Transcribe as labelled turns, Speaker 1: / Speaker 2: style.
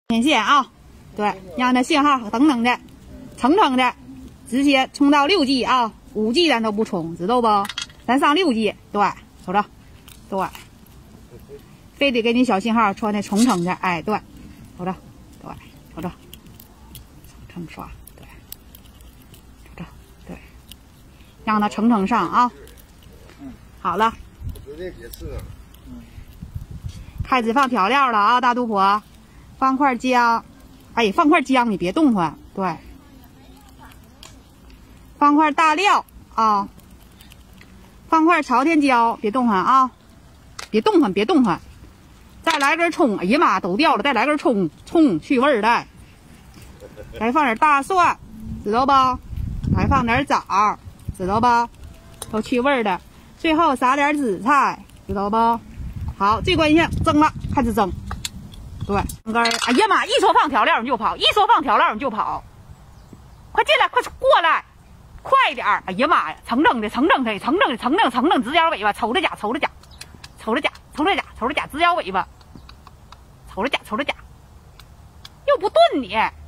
Speaker 1: 天线啊，对，让它信号等等的，蹭蹭的，直接冲到6G 啊，5G 咱都不冲，知道不？咱上6G，对，瞅着，对，非得给你小信号穿的冲的，哎，对，瞅着，对，瞅着，蹭刷，对，瞅着，对，让它蹭上啊。好了，开始放调料了啊，大肚婆，放块姜，哎，放块姜，你别动它，对，放块大料啊，放块朝天椒，别动它啊，别动它，别动它，再来根葱，哎呀妈，都掉了，再来根葱去味儿的，再放点大蒜，知道吧？还放点枣，知道吧？都去味儿的。最后撒点紫菜，知道不？好，最关键蒸了，开始蒸。对，根儿，哎呀妈！一说放调料你就跑，一说放调料你就跑，快进来，快过来，快点儿！哎呀妈呀，蹭蹭的，蹭蹭的，蹭蹭的，蹭蹭蹭蹭，直角尾巴，瞅着甲，瞅着甲，瞅着甲，瞅着甲，瞅着甲，直角尾巴，瞅着甲，瞅着甲，又不炖你。